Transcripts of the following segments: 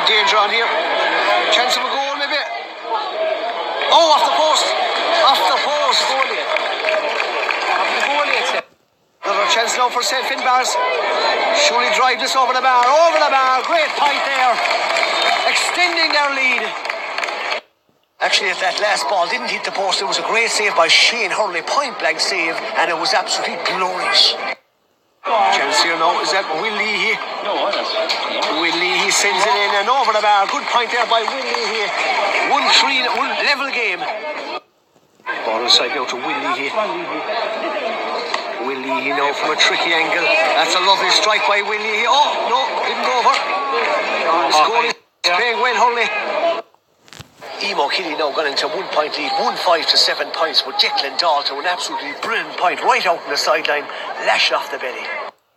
danger on here. Chance of a goal, maybe. Oh, off the post. Off the post. Another chance now for St. Finbarrs. Surely drive this over the bar. Over the bar. Great point there. Extending their lead. Actually, if that last ball didn't hit the post, it was a great save by Shane Hurley. Point blank save, and it was absolutely glorious. Chance here now. Is that Will Leahy? No, Will Leahy sends it in and over the bar. Good point there by Will Leahy. 1-3, level game. Ball inside now to Will Leahy. Will Leahy now from a tricky angle. That's a lovely strike by Will Leahy. Oh, no, didn't go over. Scoring is playing well, Hurley. Emo Kelly now got into 1 point lead, 1-5 to 7 points with Declan Dalton, an absolutely brilliant point right out on the sideline, lashed off the belly.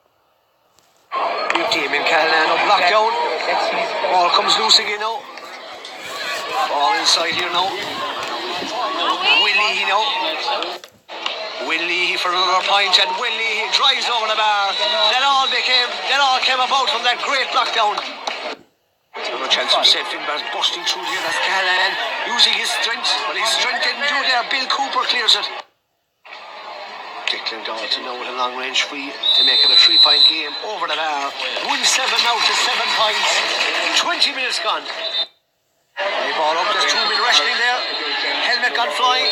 Damien Callahan blocked down. Ball comes loose again now. Ball inside here now. Will Leahy now. Will Leahy for another point, and Will Leahy drives over the bar. That all came about from that great block down. Another chance from St. Finbarrs busting through here. That's Callahan using his strength, but his strength didn't do there. Bill Cooper clears it. Declan Dalton now with a long range free to make it a 3-point game over the bar. 1-7 now to 7 points. 20 minutes gone. They ball up. There's 2 men wrestling there. Helmet gone flying.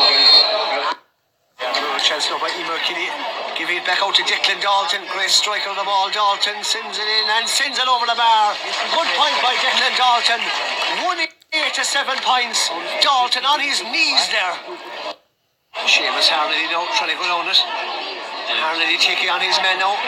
Another chance now by Emer Kelly. Giving it back out to Declan Dalton. Great strike of the ball. Dalton sends it in and sends it over the bar. Good point by Declan Dalton. 1-8 to 7 points. Dalton on his knees there. Seamus Harnedy now trying to go down it. Harnedy taking on his men now.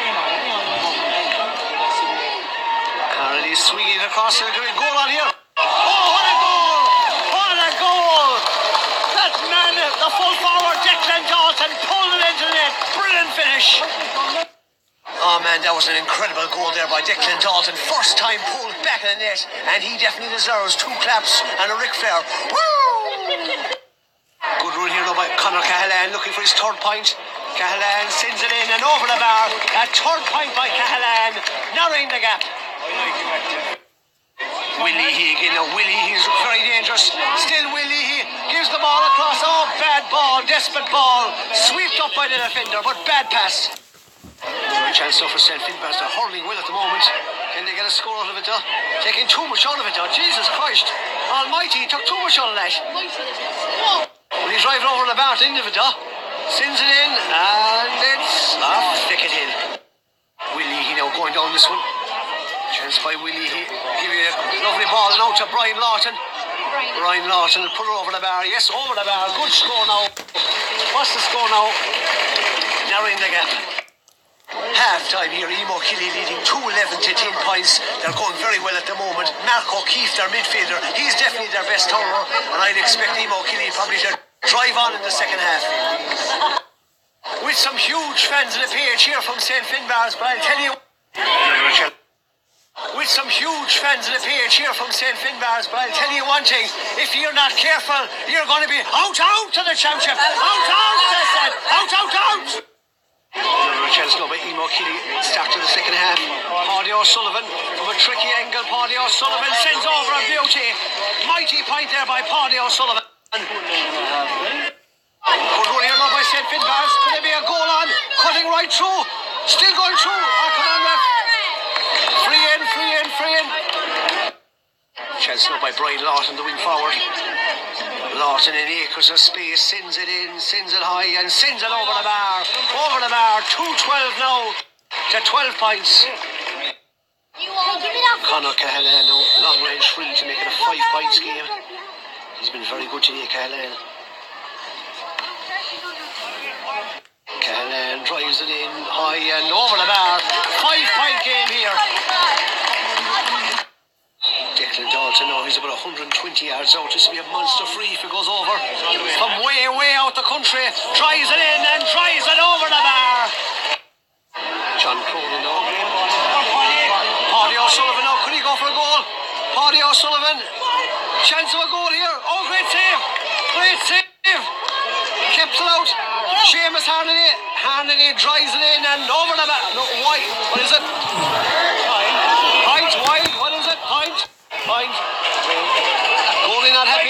Harnedy swinging across the goal on here. Oh, what a goal! What a goal! That man, the full forward Declan Dalton, pulled it into the net. Brilliant finish. Oh man, that was an incredible goal there by Declan Dalton. First time pulled back in the net, and he definitely deserves 2 claps and a Ric Flair. Woo! Good run here now by Conor Cahalan, looking for his 3rd point. Cahalan sends it in and over the bar. A 3rd point by Cahalan, narrowing the gap. Will Leahy again now. Will Leahy is very dangerous. Still Will Leahy gives the ball across. Oh, bad ball, desperate ball. Swept up by the defender, but bad pass. Another chance now for St. Finbarrs. They're hurling well at the moment. Can they get a score out of it though? Taking too much out of it though. Jesus Christ Almighty, he took too much out of that. Well, he's driving over the bar at the end of it though. Sends it in and it's off. Stick it in. Will Leahy now going down this one. Chance by Will Leahy. Give you a lovely ball now to Brian Lawton. Brian Lawton will put it over the bar. Yes, over the bar. Good score now. What's the score now? Narrowing the gap. Half time here, Emo Kelly leading 2-11 to 10 points. They're going very well at the moment. Mark O'Keefe, their midfielder, he's definitely their best hurler, and I'd expect Emo Kelly probably to drive on in the second half. With some huge fans of the pitch here from St. Finbarrs, but I'll tell you. With some huge fans of the pitch here from St. Finbarrs, but I'll tell you one thing: if you're not careful, you're going to be out to the championship. Out. Another chance now by Emo Kelly. Start to the second half. Paddy O'Sullivan from a tricky angle. Paddy O'Sullivan sends over a beauty. Mighty point there by Paddy O'Sullivan. Good run here now by St. Finbarrs. Could there be a goal on? Cutting right through. Still going through. Oh, come on, ref. Free in. Chance now by Brian Lawton, the wing forward. Lawton in acres of space, sends it in, sends it high and sends it over the bar. 2-12 now to 12 points. Conor Cahalan now, long range free to make it a 5 points game. He's been very good today, Cahalan. Cahalan drives it in high and over the bar. 5-point game here. Declan Dalton now, he's about 120 yards out. This will be a monster free if it goes over. From way out the country, tries it in and tries it over the bar. John Cronin now. Paddy O'Sullivan now, could he go for a goal? Paddy O'Sullivan, chance of a goal here. Oh, great save. Kept it out. Seamus Harnedy drives it in and over the bar. No, wide. What is it? Point. Wide. What is it? Point. Fine. Goalie not happy.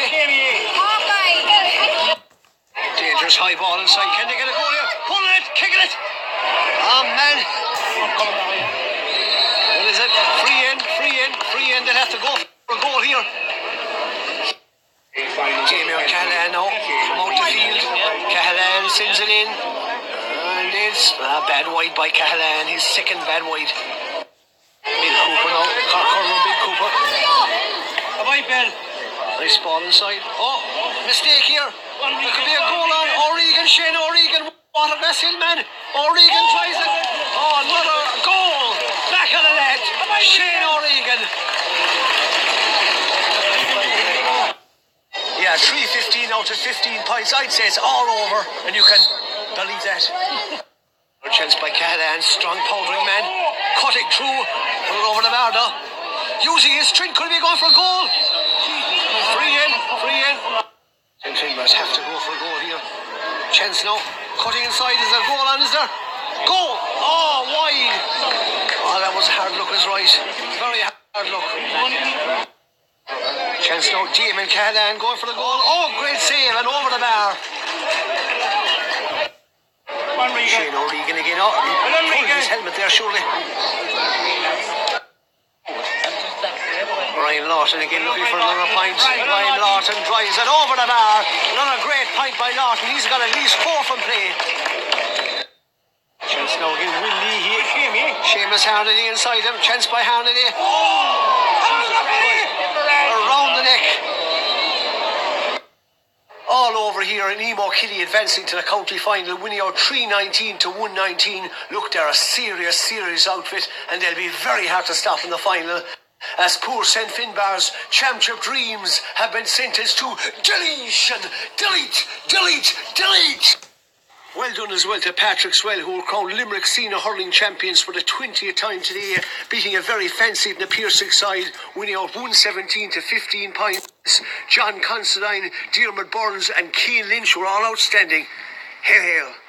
Dangerous high ball inside. Can they get a goal here? Pulling it, kicking it. Oh man. What is it? Free in. They'll have to go for a goal here. Jamie O'Callaghan now from out the field. Cahalane sends it in. And it's a bad wide by Cahalane. His second bad wide. Big Cooper now. Corker, Big Cooper. Bye, Ben. Nice ball inside. Oh, mistake here. There could be a goal on O'Regan. Shane O'Regan. What a vessel, man. O'Regan tries it. Oh, another goal. Back on the net. Shane O'Regan. Yeah, 3-15 out of 15 points. I'd say it's all over, and you can believe that. A chance by Cahalane, strong powdering man, cutting through, put it over the bar now. Using his strength, could he be going for a goal? Free in. St. Finbarrs have to go for a goal here. Chance now, cutting inside. Is there a goal on? Is there? Goal! Oh, wide. Oh, that was a hard look, is right. Very hard look. Chance now, Damon Cahalane going for the goal. Oh, great save and over the bar. Shane O'Regan again. Oh, he pulled his helmet there, surely. Ryan Lawton again looking for another point. Ryan Lawton drives it over the bar. Another great point by Lawton. He's got at least 4 from play. Chance now again, Will Leahy. Seamus Harnedy inside him. Chance by Harnedy. Around the neck. All over here, and Emo Kitty advancing to the county final, winning out 3-19 to 1-19. Look, they're a serious outfit, and they'll be very hard to stop in the final, as poor St. Finbarrs' championship dreams have been sentenced to deletion. Delete. Well done as well to Patrick Swell, who were crowned Limerick Senior Hurling Champions for the 20th time today, beating a very fancied and piercing side, winning out 117 to 15 points. John Considine, Diarmuid Burns and Keane Lynch were all outstanding. Hail.